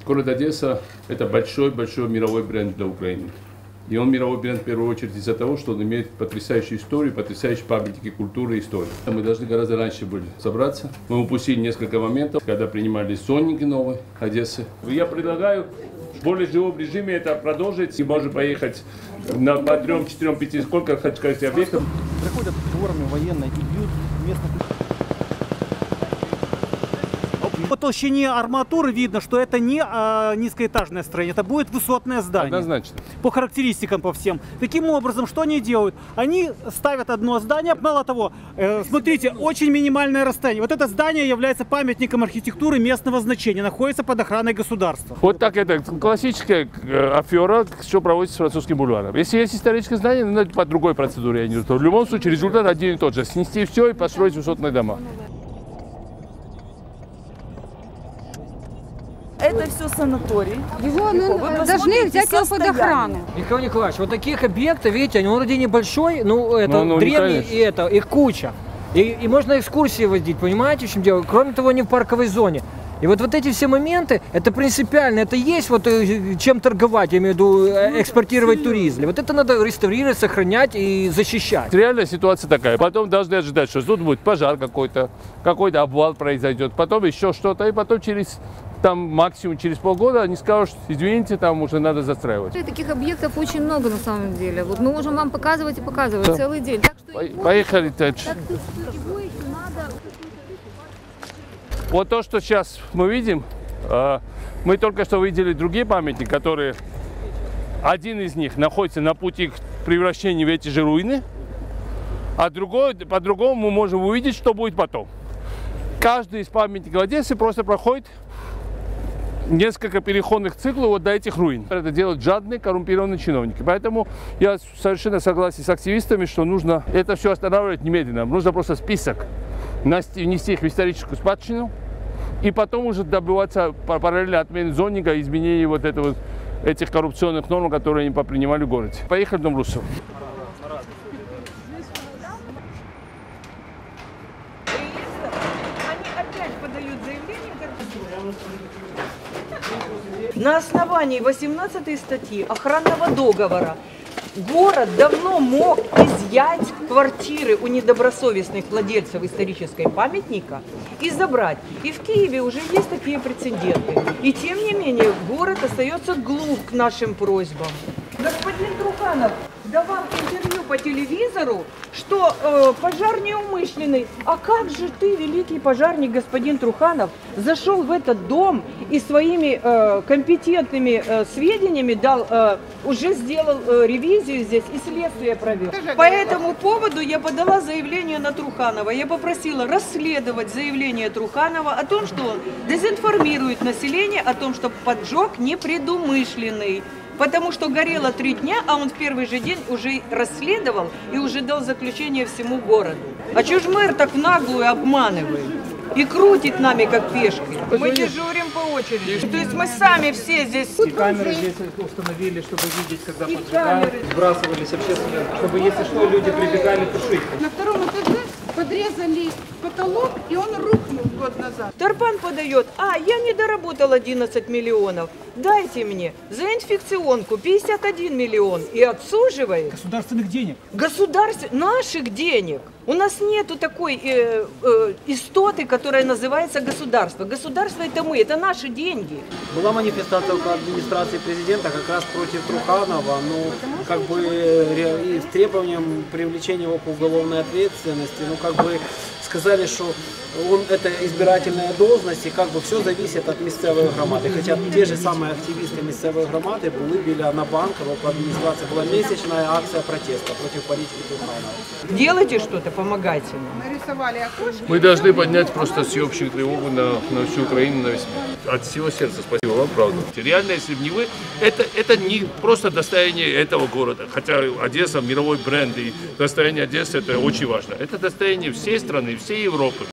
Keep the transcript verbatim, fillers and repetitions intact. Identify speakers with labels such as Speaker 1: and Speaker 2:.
Speaker 1: Город Одесса – это большой-большой мировой бренд для Украины. И он мировой бренд в первую очередь из-за того, что он имеет потрясающую историю, потрясающие памятники культуры и истории. Мы должны гораздо раньше были собраться. Мы упустили несколько моментов, когда принимали зонники новой Одессы. Я предлагаю в более живом режиме это продолжить. И можно поехать на, по трем, четырем, пяти, сколько, хочу сказать, объектов.
Speaker 2: Приходят в форме военной и бьют местных. По толщине арматуры видно, что это не а, низкоэтажное строение, это будет высотное здание.
Speaker 1: Однозначно.
Speaker 2: По характеристикам, по всем. Таким образом, что они делают? Они ставят одно здание, мало того, э, смотрите, очень минимальное расстояние. Вот это здание является памятником архитектуры местного значения, находится под охраной государства.
Speaker 1: Вот так это классическая афера, что проводится с французским бульваром. Если есть историческое здание, надо по другой процедуре. Я не знаю. В любом случае результат один и тот же. Снести все и построить высотные дома.
Speaker 3: Это все санаторий.
Speaker 4: Его ну, должны взять его под охрану.
Speaker 5: Михаил Николаевич, вот таких объектов, видите, он вроде небольшой, ну это
Speaker 1: ну, ну,
Speaker 5: древний, и это, их куча. И, и можно экскурсии возить, понимаете, в чем дело? Кроме того, они в парковой зоне. И вот, вот эти все моменты, это принципиально, это есть вот чем торговать, я имею в виду экспортировать туризм. Вот это надо реставрировать, сохранять и защищать.
Speaker 1: Реальная ситуация такая. Потом должны ожидать, что тут будет пожар какой-то, какой-то обвал произойдет, потом еще что-то, и потом через там максимум через полгода они скажут, извините, там уже надо застраивать.
Speaker 6: Таких объектов очень много на самом деле. Вот мы можем вам показывать и показывать да. целый день. Так что
Speaker 1: поехали. Так,
Speaker 6: так, его еще надо...
Speaker 1: Вот то, что сейчас мы видим, мы только что видели другие памятники, которые один из них находится на пути к превращению в эти же руины, а другой, по-другому мы можем увидеть, что будет потом. Каждый из памятников Одессы просто проходит несколько переходных циклов вот до этих руин. Это делают жадные, коррумпированные чиновники. Поэтому я совершенно согласен с активистами, что нужно это все останавливать немедленно. Нужно просто список внести их в историческую спадщину и потом уже добиваться параллельно отмены зонника и изменения вот этого, этих коррупционных норм, которые они попринимали в городе. Поехали в Дом Руссов.
Speaker 3: На основании восемнадцатой статьи охранного договора город давно мог изъять квартиры у недобросовестных владельцев исторического памятника и забрать. И в Киеве уже есть такие прецеденты. И тем не менее город остается глух к нашим просьбам. Господин Труханов давал интервью по телевизору, что э, пожар неумышленный. А как же ты, великий пожарник господин Труханов, зашел в этот дом и своими э, компетентными э, сведениями дал, э, уже сделал э, ревизию здесь и следствие провел. По этому поводу я подала заявление на Труханова. Я попросила расследовать заявление Труханова о том, что он дезинформирует население, о том, что поджог непредумышленный. Потому что горело три дня, а он в первый же день уже расследовал и уже дал заключение всему городу. А чё ж мэр так в наглую обманывает и крутит нами как пешки? Мы дежурим по очереди. То есть мы сами все здесь...
Speaker 7: И камеры здесь установили, чтобы видеть, когда поджигают, сбрасывались общественные, чтобы если что, люди прибегали тушить.
Speaker 4: На втором этаже подрезали потолок, и он рухнул год назад.
Speaker 3: Тарпан подает, а я не доработал одиннадцать миллионов, дайте мне за инфекционку пятьдесят один миллион и отсуживает.
Speaker 2: Государственных денег.
Speaker 3: Государств... Наших денег. У нас нету такой э, э, истоты, которая называется государство. Государство это мы, это наши деньги.
Speaker 7: Была манифестация около администрации президента как раз против Труханова, ну, как бы и с требованием привлечения его к уголовной ответственности, ну, как бы сказали, что он, это избирательная должность, и как бы все зависит от местной громады. Хотя те же самые активисты местной громады были біля на банка, около администрации была месячная акция протеста против политики Труханова.
Speaker 3: Делайте что-то, помогайте нам.
Speaker 4: Нарисовали окошки.
Speaker 1: Мы должны поднять просто всеобщую тревогу на, на всю Украину, на весь мир. От всего сердца спасибо вам, правда. Реально, если бы не вы, это, это не просто достояние этого города. Хотя Одесса мировой бренд, и достояние Одессы это очень важно. Это достояние всей страны, всей Европы.